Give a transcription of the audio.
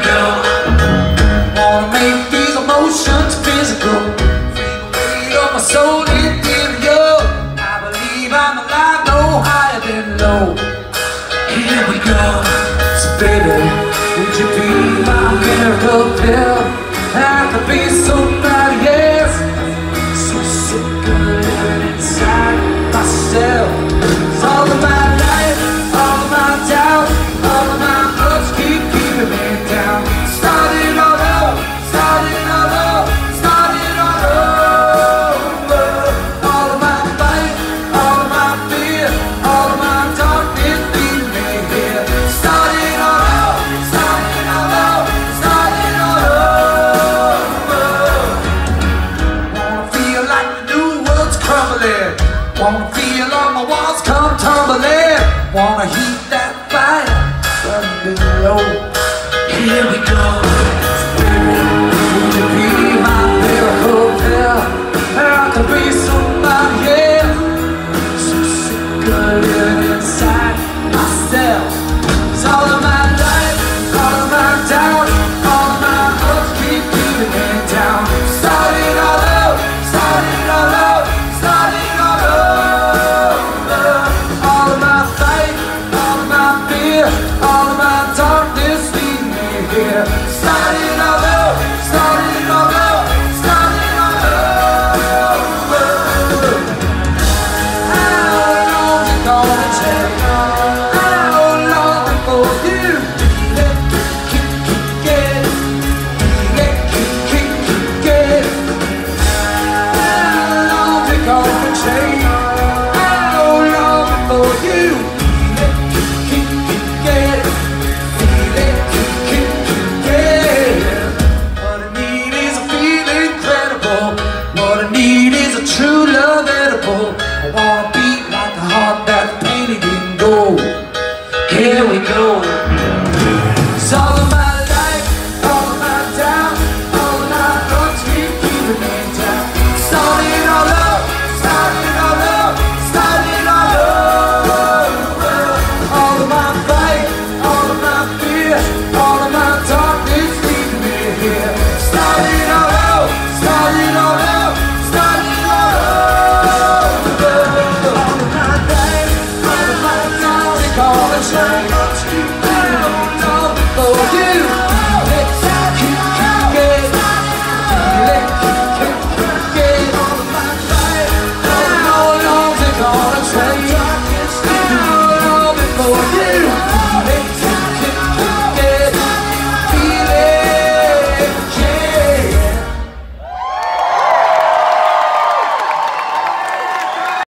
go. Wanna make these emotions physical, free the weight of my soul ethereal. I believe I'm alive, no higher than low. Here we go. So baby, would you be my miracle pill? I could be somebody else. So sick of living inside myself. All of my life, all of my doubt, all of my hopes keep keeping me down. Starting all over, starting all over, starting all over. All of my fight, all of my fear, all of my darkness leading me here. Starting all over, starting all over, starting all over. Wanna feel like the new world's crumbling. Wanna feel all my walls come tumbling. Wanna heat that fire, burning low. Here we go.